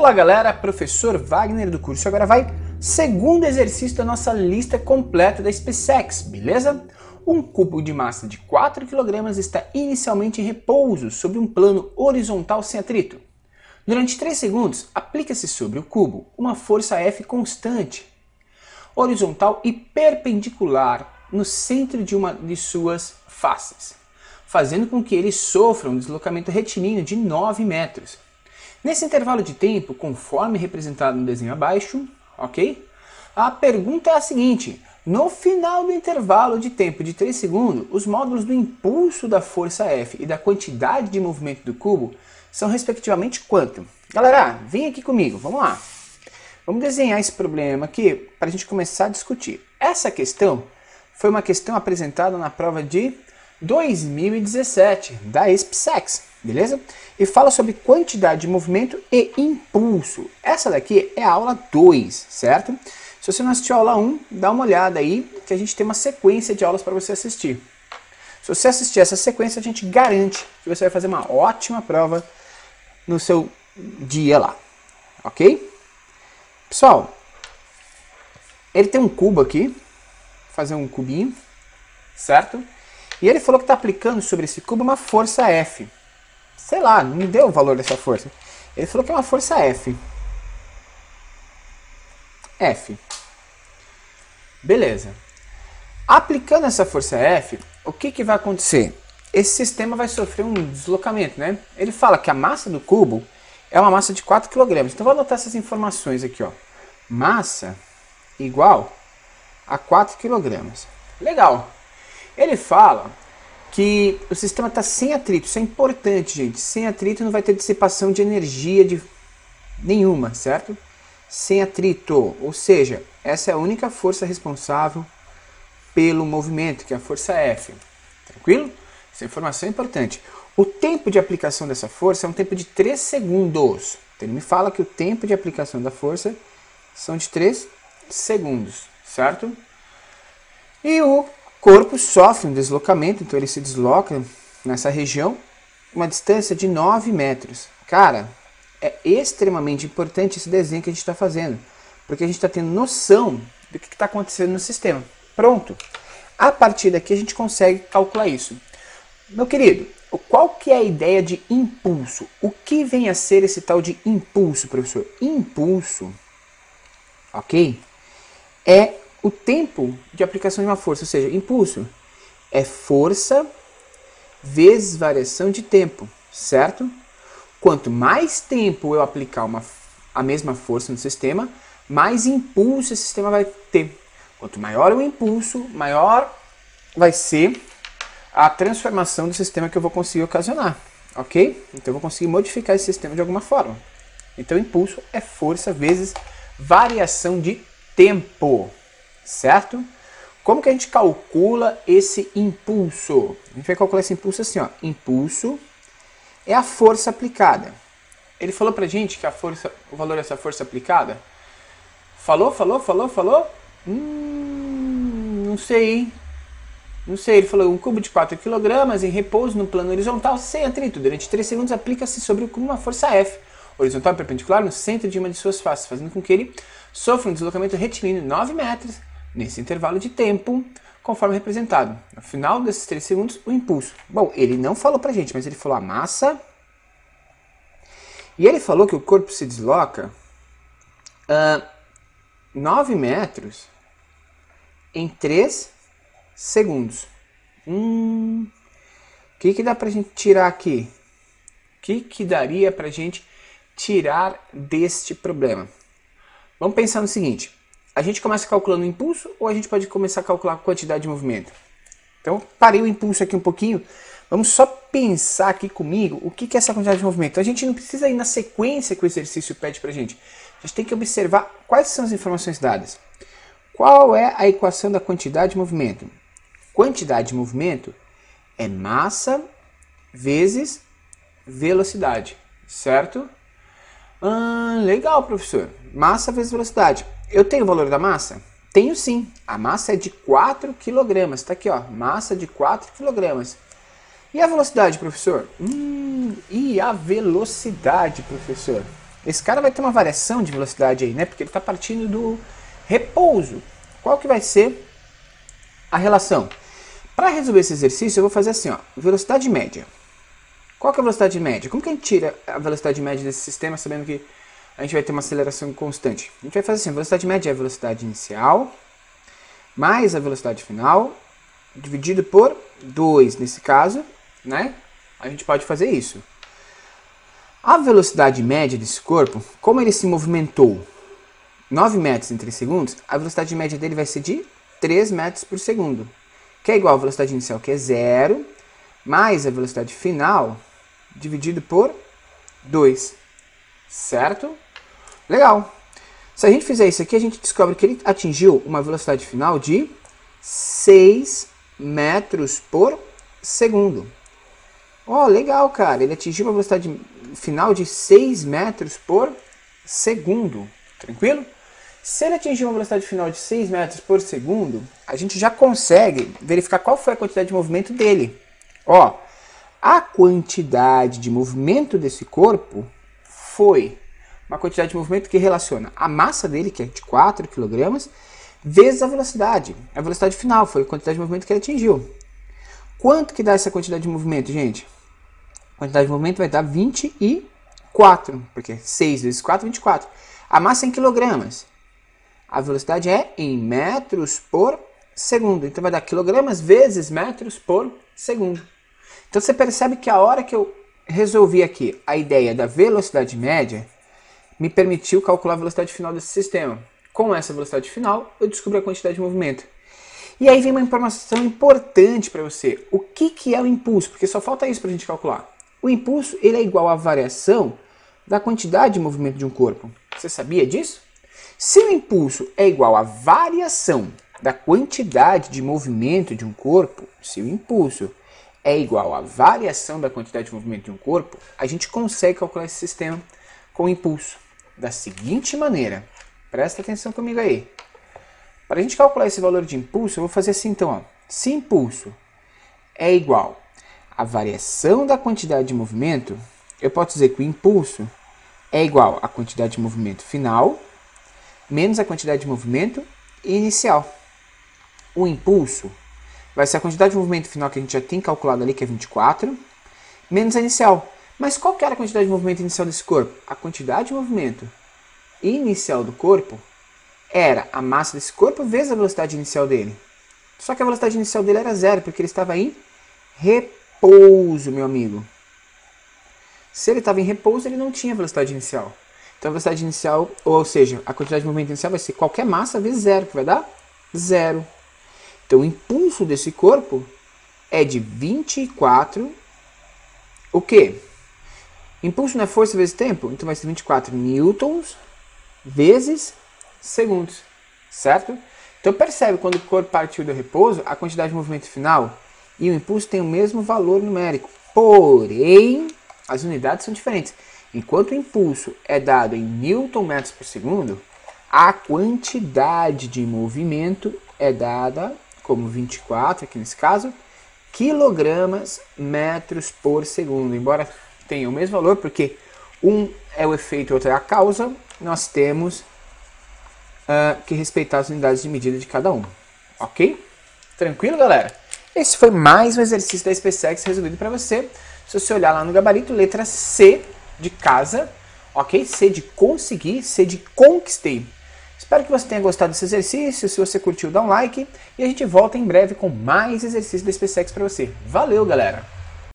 Olá galera, professor Wagner do curso. Agora vai segundo exercício da nossa lista completa da SpaceX, beleza? Um cubo de massa de 4 kg está inicialmente em repouso sobre um plano horizontal sem atrito. Durante 3 segundos, aplica-se sobre o cubo uma força F constante, horizontal e perpendicular no centro de uma de suas faces, fazendo com que ele sofra um deslocamento retilíneo de 9 metros. Nesse intervalo de tempo, conforme representado no desenho abaixo, ok? A pergunta é a seguinte: no final do intervalo de tempo de 3 segundos, os módulos do impulso da força F e da quantidade de movimento do cubo são respectivamente quanto? Galera, vem aqui comigo, vamos lá. Vamos desenhar esse problema aqui para a gente começar a discutir. Essa questão foi uma questão apresentada na prova de 2017 da SpaceX, beleza? E fala sobre quantidade de movimento e impulso. Essa daqui é a aula 2, certo? Se você não assistiu a aula 1, dá uma olhada aí, que a gente tem uma sequência de aulas para você assistir. Se você assistir essa sequência, a gente garante que você vai fazer uma ótima prova no seu dia lá, ok? Pessoal, ele tem um cubo aqui, vou fazer um cubinho, certo? E ele falou que está aplicando sobre esse cubo uma força F. Sei lá, não me deu o valor dessa força. Ele falou que é uma força F. F. Beleza. Aplicando essa força F, o que vai acontecer? Esse sistema vai sofrer um deslocamento, né? Ele fala que a massa do cubo é uma massa de 4 kg. Então vou anotar essas informações aqui, ó. Massa igual a 4 kg. Legal. Ele fala que o sistema está sem atrito. Isso é importante, gente. Sem atrito não vai ter dissipação de energia nenhuma, certo? Sem atrito. Ou seja, essa é a única força responsável pelo movimento, que é a força F. Tranquilo? Essa informação é importante. O tempo de aplicação dessa força é um tempo de 3 segundos. Então ele me fala que o tempo de aplicação da força são de 3 segundos, certo? E o corpo sofre um deslocamento, então ele se desloca nessa região, uma distância de 9 metros. Cara, é extremamente importante esse desenho que a gente está fazendo, porque a gente está tendo noção do que está acontecendo no sistema. Pronto. A partir daqui a gente consegue calcular isso. Meu querido, qual que é a ideia de impulso? O que vem a ser esse tal de impulso, professor? Impulso, ok? É o tempo de aplicação de uma força, ou seja, impulso é força vezes variação de tempo, certo? Quanto mais tempo eu aplicar a mesma força no sistema, mais impulso esse sistema vai ter. Quanto maior o impulso, maior vai ser a transformação do sistema que eu vou conseguir ocasionar, ok? Então eu vou conseguir modificar esse sistema de alguma forma. Então impulso é força vezes variação de tempo. Certo? Como que a gente calcula esse impulso? A gente vai calcular esse impulso assim, ó. Impulso é a força aplicada. Ele falou pra gente que o valor dessa força aplicada. Falou? Não sei. Não sei. Ele falou um cubo de 4 kg em repouso no plano horizontal sem atrito. Durante 3 segundos aplica-se sobre o cubo uma força F. Horizontal e perpendicular no centro de uma de suas faces, fazendo com que ele sofra um deslocamento retilíneo de 9 metros. Nesse intervalo de tempo, conforme representado. No final desses 3 segundos, o impulso. Bom, ele não falou pra gente, mas ele falou a massa. E ele falou que o corpo se desloca 9 metros em 3 segundos. O que dá pra gente tirar aqui? O que daria pra gente tirar deste problema? Vamos pensar no seguinte. A gente começa calculando o impulso ou a gente pode começar a calcular a quantidade de movimento? Então, parei o impulso aqui um pouquinho. Vamos só pensar aqui comigo o que é essa quantidade de movimento. A gente não precisa ir na sequência que o exercício pede para a gente. A gente tem que observar quais são as informações dadas. Qual é a equação da quantidade de movimento? Quantidade de movimento é massa vezes velocidade, certo? Legal, professor. Massa vezes velocidade. Eu tenho o valor da massa? Tenho sim. A massa é de 4 kg. Está aqui, ó. Massa de 4 kg. E a velocidade, professor? E a velocidade, professor? esse cara vai ter uma variação de velocidade aí, né? Porque ele está partindo do repouso. Qual que vai ser a relação? Para resolver esse exercício, eu vou fazer assim, ó, velocidade média. Qual que é a velocidade média? Como que a gente tira a velocidade média desse sistema, sabendo que a gente vai ter uma aceleração constante? A gente vai fazer assim, a velocidade média é a velocidade inicial, mais a velocidade final, dividido por 2, nesse caso, né? A gente pode fazer isso. A velocidade média desse corpo, como ele se movimentou 9 metros em 3 segundos, a velocidade média dele vai ser de 3 metros por segundo, que é igual à velocidade inicial, que é 0, mais a velocidade final, dividido por 2, certo? Legal. Se a gente fizer isso aqui, a gente descobre que ele atingiu uma velocidade final de 6 metros por segundo. Ó, legal, cara. Ele atingiu uma velocidade final de 6 metros por segundo. Tranquilo? Se ele atingir uma velocidade final de 6 metros por segundo, a gente já consegue verificar qual foi a quantidade de movimento dele. Ó, a quantidade de movimento desse corpo foi uma quantidade de movimento que relaciona a massa dele, que é de 4 kg, vezes a velocidade. A velocidade final foi a quantidade de movimento que ele atingiu. Quanto que dá essa quantidade de movimento, gente? A quantidade de movimento vai dar 24, porque 6 vezes 4 é 24. A massa é em quilogramas. A velocidade é em metros por segundo. Então vai dar quilogramas vezes metros por segundo. Então você percebe que a hora que eu resolvi aqui a ideia da velocidade média, me permitiu calcular a velocidade final desse sistema. Com essa velocidade final, eu descobri a quantidade de movimento. E aí vem uma informação importante para você. O que é o impulso? Porque só falta isso para a gente calcular. O impulso ele é igual à variação da quantidade de movimento de um corpo. Você sabia disso? Se o impulso é igual à variação da quantidade de movimento de um corpo, se o impulso é igual à variação da quantidade de movimento de um corpo, a gente consegue calcular esse sistema com impulso da seguinte maneira. Presta atenção comigo aí. Para a gente calcular esse valor de impulso, eu vou fazer assim então. Ó. Se impulso é igual à variação da quantidade de movimento, eu posso dizer que o impulso é igual à quantidade de movimento final menos a quantidade de movimento inicial. O impulso vai ser a quantidade de movimento final que a gente já tem calculado ali, que é 24, menos a inicial. Mas qual que era a quantidade de movimento inicial desse corpo? A quantidade de movimento inicial do corpo era a massa desse corpo vezes a velocidade inicial dele. Só que a velocidade inicial dele era 0, porque ele estava em repouso, meu amigo. Se ele estava em repouso, ele não tinha velocidade inicial. Então a velocidade inicial, ou seja, a quantidade de movimento inicial vai ser qualquer massa vezes 0, que vai dar 0. Então o impulso desse corpo é de 24, o quê? Impulso não é força vezes tempo? Então vai ser 24 newtons vezes segundos, certo? Então percebe, quando o corpo partiu do repouso, a quantidade de movimento final e o impulso tem o mesmo valor numérico. Porém, as unidades são diferentes. Enquanto o impulso é dado em newton metros por segundo, a quantidade de movimento é dada como 24, aqui nesse caso, quilogramas metros por segundo. Embora tenha o mesmo valor, porque um é o efeito e outro é a causa, nós temos que respeitar as unidades de medida de cada um. Ok? Tranquilo, galera? Esse foi mais um exercício da SpaceX resolvido para você. Se você olhar lá no gabarito, letra C de casa, ok? C de conseguir, C de conquistei. Espero que você tenha gostado desse exercício. Se você curtiu, dá um like. E a gente volta em breve com mais exercícios da SpaceX para você. Valeu, galera!